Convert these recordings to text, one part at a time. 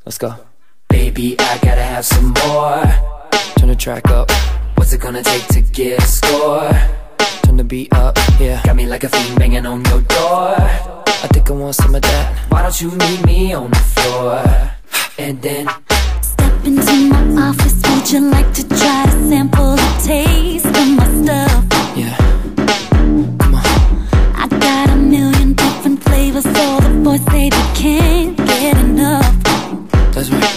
Let's go. Baby, I gotta have some more. Turn the track up. What's it gonna take to get a score? Turn the beat up, yeah. Got me like a fiend banging on your door. I think I want some of that. Why don't you meet me on the floor? And then step into my office. Would you like to try to sample a taste of my stuff? Yeah, come on. I got a million different flavors. All the boys say they can't get enough. That's right.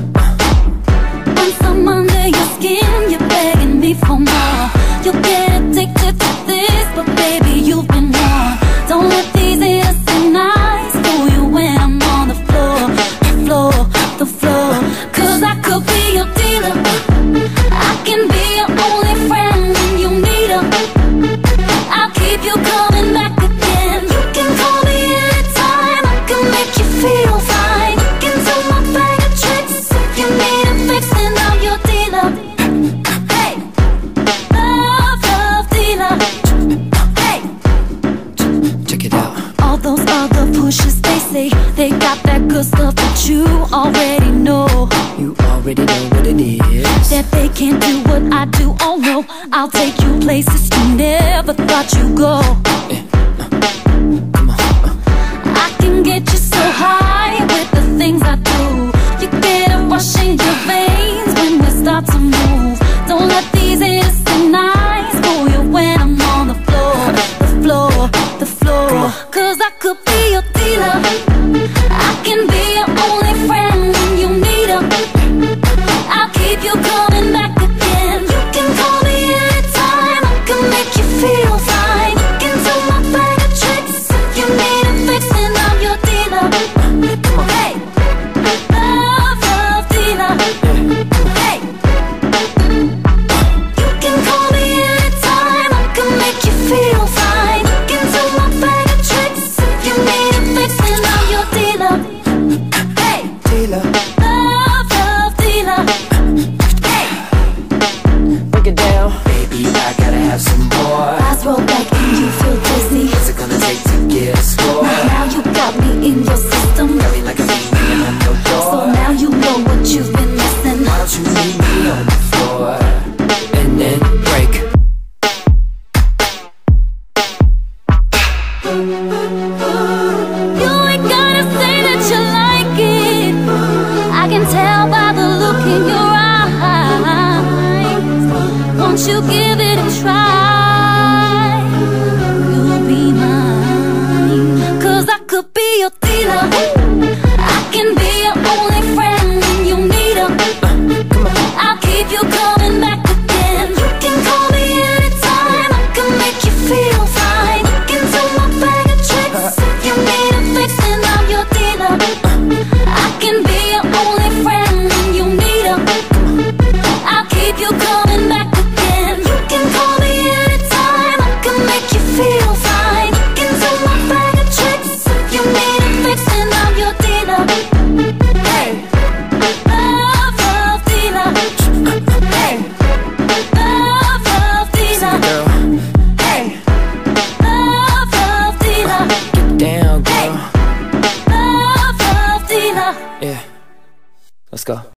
Once I'm under your skin, you're begging me for more. You'll get addicted to this, but baby, you've been warned. Don't let these innocent eyes fool you when I'm on the floor, the floor, the floor. Cause I could be your dealer. I can be your only friend when you need her. I'll keep you coming back again. You can call me anytime. I can make you feel fine. Look into my bag of tricks. If you need a fix, then I'm your dealer. Hey, love, love dealer. Hey, Check it out. all those other pushers, they say they got that good stuff that you already know. You already know what it is. That they can't do what I do, oh no. I'll take you places you never thought you'd go. Come on. I can get you so high with the things I do. You get a rush in your veins when we start to move. Don't let these innocent eyes fool you when I'm on the floor, the floor, the floor. Cause I could be your dealer. I can be your only friend when you need her. I'll keep you coming back again. You can call me anytime. I can make you feel fine. Look into my bag of tricks. If you need a fix, then I'm your dealer. Hey, love, love dealer. Hey, you can call me anytime. I can make you feel fine. Look into my bag of tricks. If you need a fix, then I'm your dealer. Hey, Dealer, love, love dealer. Hey, break it down. baby, I gotta have some more. eyes roll back and you feel dizzy. What's it gonna take to get a score? Now you got me in your system. Got me like a fiend banging on your So door. now you know what you've been missing. Why don't you meet me on the floor? And then break. You ain't gotta say that you like it. I can tell by the look in your eyes. Won't you give it a try? You'll be mine. Cause I could be your dealer. I can be your only friend when you need her. I'll keep you coming back again. You can call me anytime. I can make you feel fine. Look into my bag of tricks. If you need a fix, then I'm your dealer. I can be your only friend when you need her. I'll keep you coming back again. You can call me anytime. I can make you feel fine. Look into my bag of tricks. If you need a fix, then I'm your dealer. Hey, love, love dealer. Hey, love, love dealer. Girl, Hey, love, love dealer. get down, girl. Love, love dealer. Yeah. Let's go.